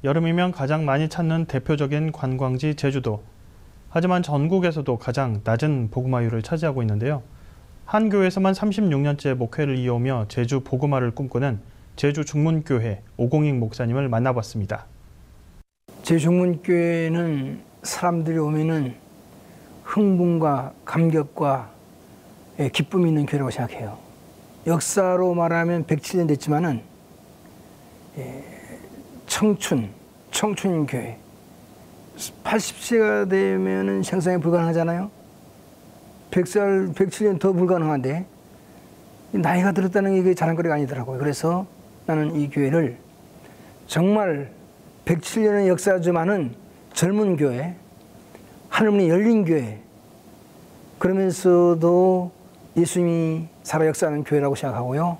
여름이면 가장 많이 찾는 대표적인 관광지 제주도. 하지만 전국에서도 가장 낮은 복음화율을 차지하고 있는데요. 한 교회에서만 36년째 목회를 이어오며 제주 복음화를 꿈꾸는 제주 중문교회 오공익 목사님을 만나봤습니다. 제주 중문교회는 사람들이 오면은 흥분과 감격과 기쁨이 있는 교회라고 생각해요. 역사로 말하면 107년 됐지만은 청춘 교회. 80세가 되면은 생산이 불가능하잖아요. 100살, 107년 더 불가능한데 나이가 들었다는 게 자랑거리가 아니더라고요. 그래서 나는 이 교회를 정말 107년의 역사 좀 많은 젊은 교회, 하늘문이 열린 교회, 그러면서도 예수님이 살아 역사하는 교회라고 생각하고요.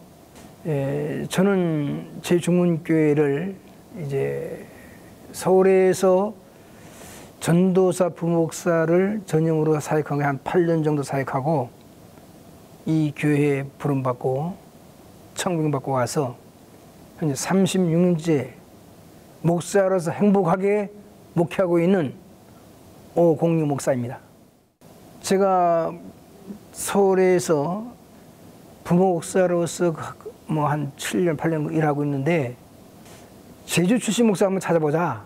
저는 제 중문교회를 이제 서울에서 전도사 부목사를 전형으로 사역한 게 한 8년 정도 사역하고 이 교회에 부름받고 청빙받고 와서 현재 36년째 목사로서 행복하게 목회하고 있는 오공익 목사입니다. 제가 서울에서 부목사로서 뭐 한 7년, 8년 일하고 있는데 제주 출신 목사 한번 찾아보자.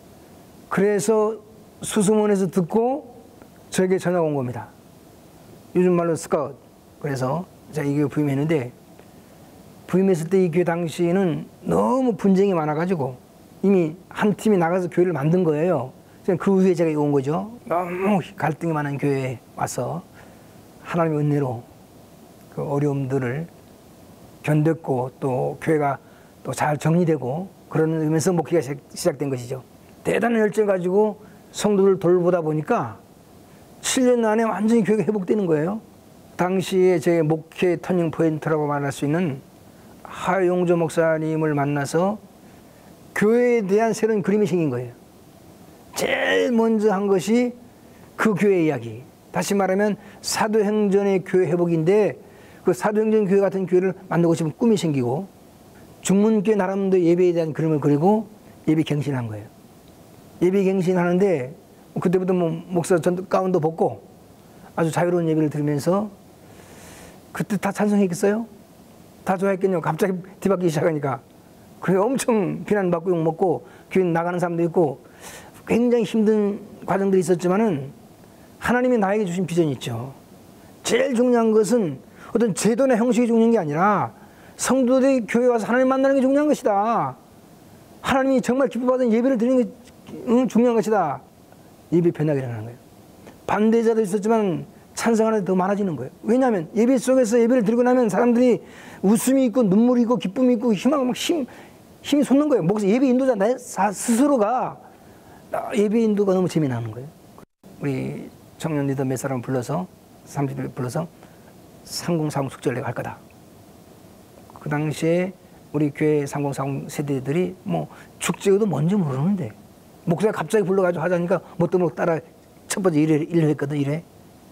그래서 수소문에서 듣고 저에게 전화가 온 겁니다. 요즘 말로 스카우트. 그래서 제가 이 교회 부임했는데 부임했을 때 이 교회 당시에는 너무 분쟁이 많아가지고 이미 한 팀이 나가서 교회를 만든 거예요. 그 후에 제가 온 거죠. 너무 갈등이 많은 교회에 와서 하나님의 은혜로 그 어려움들을 견뎠고 또 교회가 또 잘 정리되고 그런 의미에서 목회가 시작된 것이죠. 대단한 열정 가지고 성도를 돌보다 보니까 7년 안에 완전히 교회가 회복되는 거예요. 당시에 제 목회 터닝 포인트라고 말할 수 있는 하용조 목사님을 만나서 교회에 대한 새로운 그림이 생긴 거예요. 제일 먼저 한 것이 그 교회 이야기. 다시 말하면 사도행전의 교회 회복인데 그 사도행전 교회 같은 교회를 만들고 싶은 꿈이 생기고 중문교회 나름대로 예배에 대한 그림을 그리고 예배 갱신한 거예요. 예배 갱신하는데 그때부터 뭐 목사 전 가운도 벗고 아주 자유로운 예배를 들으면서 그때 다 찬성했겠어요? 다 좋아했겠냐? 갑자기 뒤바뀌기 시작하니까. 그래 엄청 비난받고 욕먹고 교회 나가는 사람도 있고 굉장히 힘든 과정들이 있었지만은 하나님이 나에게 주신 비전이 있죠. 제일 중요한 것은 어떤 제도나 형식이 중요한 게 아니라 성도들이 교회에 와서 하나님 만나는 게 중요한 것이다. 하나님이 정말 기뻐받은 예배를 드리는 게 중요한 것이다. 예배 변화가 일어나는 거예요. 반대자도 있었지만 찬성하는 데 더 많아지는 거예요. 왜냐하면 예배 속에서 예배를 드리고 나면 사람들이 웃음이 있고 눈물이 있고 기쁨이 있고 희망 막 힘이 솟는 거예요. 목사 예배 인도자 나 스스로가 예배 인도가 너무 재미나는 거예요. 우리 청년 리더 몇 사람 불러서 30일 불러서 상공사공 축제를 내가 할 거다. 그 당시에 우리 교회 상공사공 세대들이 뭐 축제도 뭔지 모르는데 목사가 갑자기 불러가지고 하자니까 뭣도 따라 첫 번째 1회 했거든. 1회.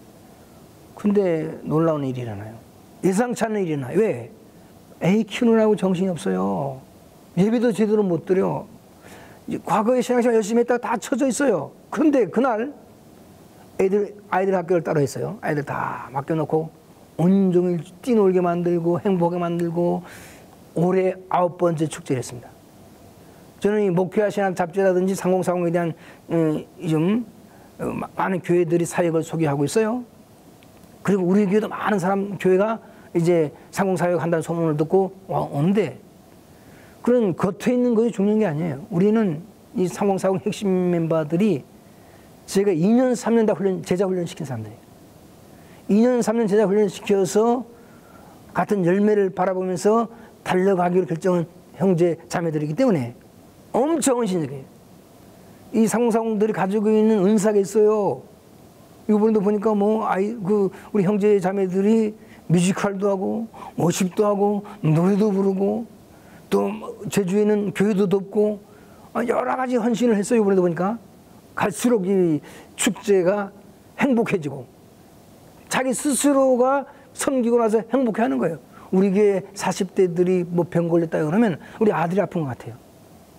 근데 놀라운 일이 일어나요. 예상치 않은 일이 일어나요. 왜? 애 키우느라고 정신이 없어요. 예배도 제대로 못 드려. 과거에 신앙생활 열심히 했다가 다 쳐져 있어요. 그런데 그날 아이들 학교를 따로 했어요. 아이들 다 맡겨놓고 온종일 뛰놀게 만들고 행복하게 만들고 올해 9번째 축제를 했습니다. 저는 이 목회와 신학 잡지라든지 상공사공에 대한 좀 많은 교회들이 사역을 소개하고 있어요. 그리고 우리 교회도 많은 사람 교회가 이제 상공사역 한다는 소문을 듣고 오는데 그런 겉에 있는 것이 중요한 게 아니에요. 우리는 이 상공사공 핵심 멤버들이 제가 2년 3년 다 제자 훈련 시킨 사람들이에요. 2년 3년 제자 훈련 시켜서 같은 열매를 바라보면서 달려가기로 결정한 형제 자매들이기 때문에 엄청 헌신적이에요. 이 상공사공들이 가지고 있는 은사가 있어요. 이번에도 보니까 우리 형제 자매들이 뮤지컬도 하고 워십도 하고 노래도 부르고 또 제주에는 교회도 돕고 여러 가지 헌신을 했어요. 이번에도 보니까 갈수록 이 축제가 행복해지고 자기 스스로가 섬기고 나서 행복해하는 거예요. 우리 교회 40대들이 뭐 병 걸렸다 그러면 우리 아들이 아픈 것 같아요.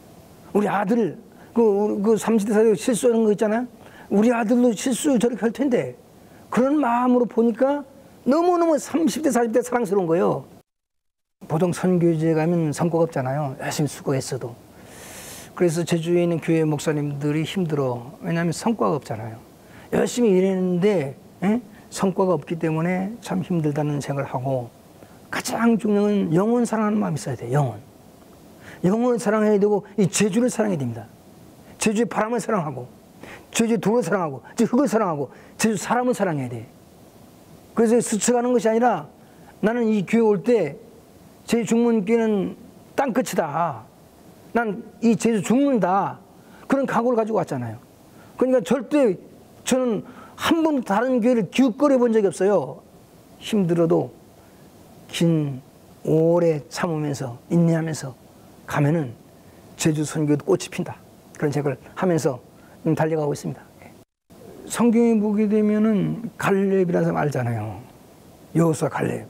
우리 아들, 그 30대 사회 실수하는 거 있잖아요. 우리 아들도 실수 저렇게 할 텐데. 그런 마음으로 보니까 너무너무 30대, 40대 사랑스러운 거예요. 보통 선교지에 가면 성과가 없잖아요. 열심히 수고했어도. 그래서 제주에 있는 교회 목사님들이 힘들어. 왜냐하면 성과가 없잖아요. 열심히 일했는데 성과가 없기 때문에 참 힘들다는 생각을 하고, 가장 중요한 건 영혼 사랑하는 마음이 있어야 돼요. 영혼. 영혼을 사랑해야 되고 이 제주를 사랑해야 됩니다. 제주의 바람을 사랑하고, 제주의 돌을 사랑하고, 흙을 사랑하고, 제주 사람을 사랑해야 돼. 그래서 스쳐가는 것이 아니라 나는 이 교회 올 때 제주 중문교회는 땅끝이다. 난 이 제주 죽는다. 그런 각오를 가지고 왔잖아요. 그러니까 절대 저는 한 번도 다른 교회를 기웃거려 본 적이 없어요. 힘들어도 긴 오래 참으면서 인내하면서 가면은 제주 선교도 꽃이 핀다. 그런 생각을 하면서 달려가고 있습니다. 성경에 보게 되면은 갈렙이라는 사람 알잖아요. 여호수아 갈렙.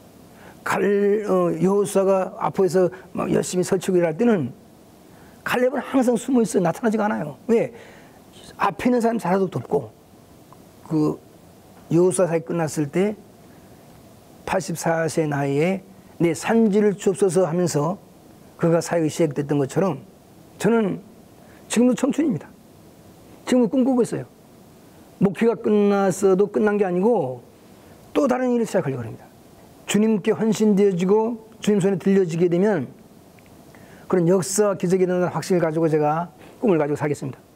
여호수아가 앞에서 막 열심히 설치고 일할 때는 갈렙은 항상 숨어 있어 나타나지가 않아요. 왜? 앞에 있는 사람 잘라도 돕고, 그 여호수아 사역이 끝났을 때 84세 나이에 내 산지를 주옵소서 하면서 그가 사역이 시작됐던 것처럼 저는 지금도 청춘입니다. 지금도 꿈꾸고 있어요. 목회가 끝났어도 끝난 게 아니고 또 다른 일을 시작하려고 합니다. 주님께 헌신되어지고 주님 손에 들려지게 되면 그런 역사와 기적이 일어나는 확신을 가지고 제가 꿈을 가지고 살겠습니다.